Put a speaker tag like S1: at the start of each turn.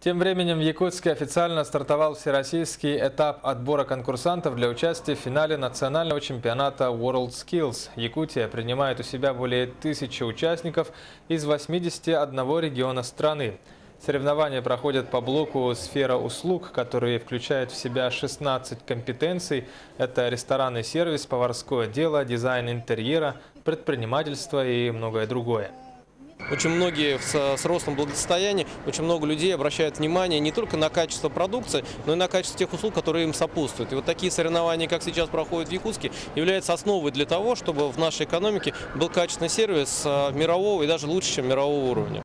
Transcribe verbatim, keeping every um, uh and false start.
S1: Тем временем в Якутске официально стартовал всероссийский этап отбора конкурсантов для участия в финале национального чемпионата WorldSkills. Якутия принимает у себя более тысячи участников из восьмидесяти одного региона страны. Соревнования проходят по блоку «Сфера услуг», который включает в себя шестнадцать компетенций. Это ресторанный сервис, поварское дело, дизайн интерьера, предпринимательство и многое другое.
S2: Очень многие с, с ростом благосостояния, очень много людей обращают внимание не только на качество продукции, но и на качество тех услуг, которые им сопутствуют. И вот такие соревнования, как сейчас проходят в Якутске, являются основой для того, чтобы в нашей экономике был качественный сервис мирового и даже лучше, чем мирового уровня.